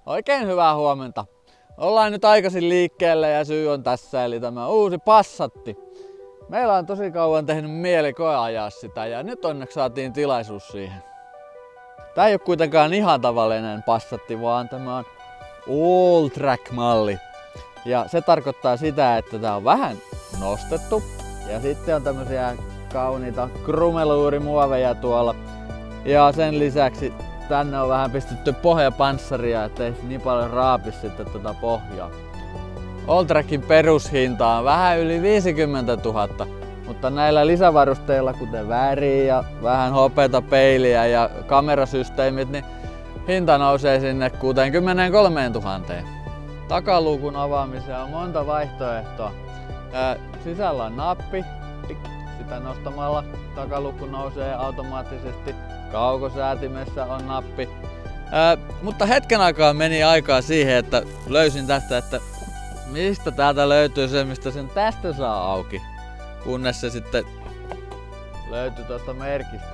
Oikein hyvää huomenta. Ollaan nyt aikaisin liikkeelle ja syy on tässä, eli tämä uusi Passatti. Meillä on tosi kauan tehnyt mieli koeajaa sitä ja nyt onneksi saatiin tilaisuus siihen. Tää ei ole kuitenkaan ihan tavallinen Passatti, vaan tämä on All-Track-malli. Ja se tarkoittaa sitä, että tää on vähän nostettu ja sitten on tämmösiä kauniita krumeluurimuoveja tuolla. Ja sen lisäksi tänne on vähän pistetty pohjapanssaria, ettei niin paljon raapi sitten tätä pohjaa. All-Trackin perushinta on vähän yli 50 000, mutta näillä lisävarusteilla, kuten väriä ja vähän hopeata, peiliä ja kamerasysteemit, niin hinta nousee sinne 63 000. Takaluukun avaamiseen on monta vaihtoehtoa. Sisällä on nappi, sitä nostamalla takaluukku nousee automaattisesti. Kaukosäätimessä on nappi. Mutta hetken aikaa meni aikaa siihen, että löysin tästä, että mistä täältä löytyy se, mistä sen tästä saa auki. Kunnes se sitten löytyi tuosta merkistä.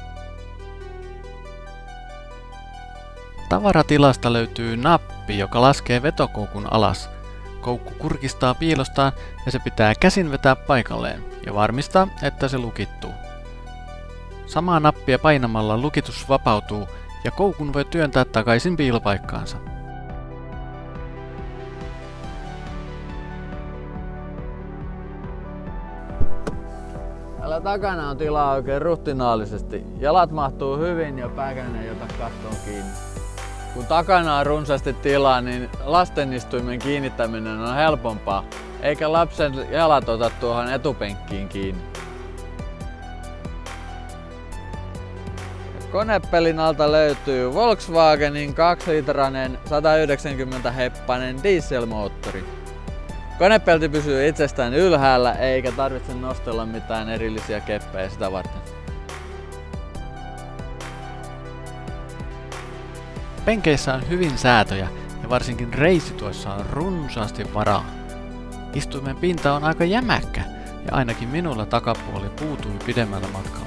Tavaratilasta löytyy nappi, joka laskee vetokoukun alas. Koukku kurkistaa piilostaan ja se pitää käsin vetää paikalleen ja varmistaa, että se lukittuu. Samaa nappia painamalla lukitus vapautuu ja koukun voi työntää takaisin piilopaikkaansa. Täällä takana on tilaa oikein ruhtinaallisesti. Jalat mahtuu hyvin ja pääkänne ei ota kattoon kiinni. Kun takana on runsaasti tilaa, niin lastenistuimen kiinnittäminen on helpompaa, eikä lapsen jalat ota tuohon etupenkkiin kiinni. Konepelin alta löytyy Volkswagenin 2-litrainen 190 heppainen dieselmoottori. Konepelti pysyy itsestään ylhäällä eikä tarvitse nostella mitään erillisiä keppejä sitä varten. Penkeissä on hyvin säätöjä ja varsinkin reisituessa on runsaasti varaa. Istuimen pinta on aika jämäkkä ja ainakin minulla takapuoli puutui pidemmältä matkalla.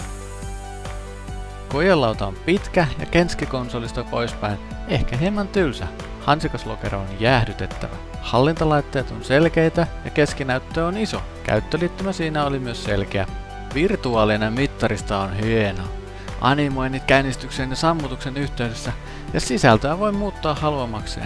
Kojelauta on pitkä ja kenskikonsolista poispäin ehkä hieman tylsä. Hansikaslokero on jäähdytettävä. Hallintalaitteet on selkeitä ja keskinäyttö on iso. Käyttöliittymä siinä oli myös selkeä. Virtuaalinen mittarista on hieno. Animoinnit käynnistyksen ja sammutuksen yhteydessä ja sisältöä voi muuttaa haluamakseen.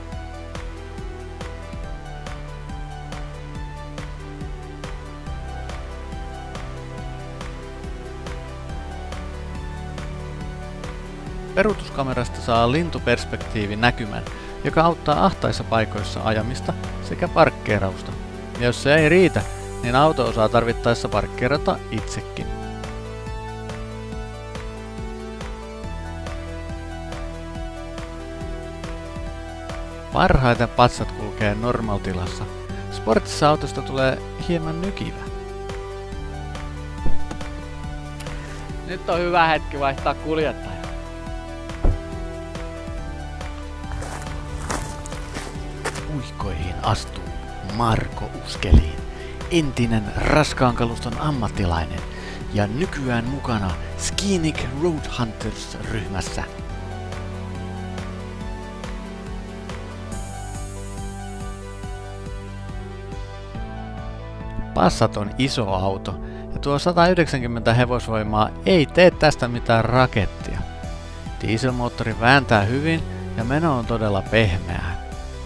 Peruutuskamerasta saa lintuperspektiivin näkymän, joka auttaa ahtaissa paikoissa ajamista sekä parkkeerausta. Ja jos se ei riitä, niin auto osaa tarvittaessa parkkeerata itsekin. Parhaiten patsat kulkee normal-tilassa. Sportissa autosta tulee hieman nykivä. Nyt on hyvä hetki vaihtaa kuljettaja. Uikkoihin astuu Marko Uskeliin, entinen raskaan kaluston ammattilainen ja nykyään mukana Scenic Road Hunters-ryhmässä. Passat on iso auto ja tuo 190 hevosvoimaa ei tee tästä mitään rakettia. Dieselmoottori vääntää hyvin ja meno on todella pehmeää.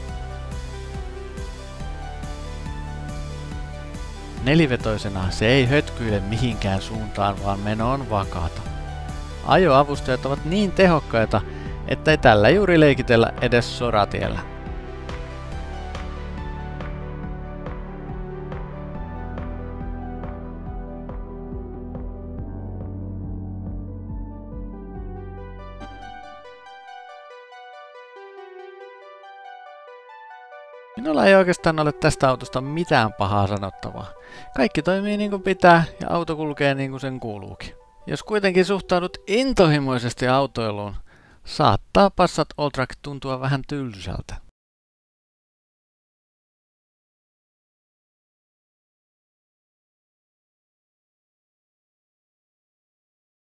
Nelivetoisena se ei hötkyile mihinkään suuntaan, vaan meno on vakaata. Ajoavusteet ovat niin tehokkaita, ettei tällä juuri leikitellä edes soratiellä. Minulla ei oikeastaan ole tästä autosta mitään pahaa sanottavaa. Kaikki toimii niin kuin pitää ja auto kulkee niin kuin sen kuuluukin. Jos kuitenkin suhtaudut intohimoisesti autoiluun, saattaa Passat All-Track tuntua vähän tylsältä.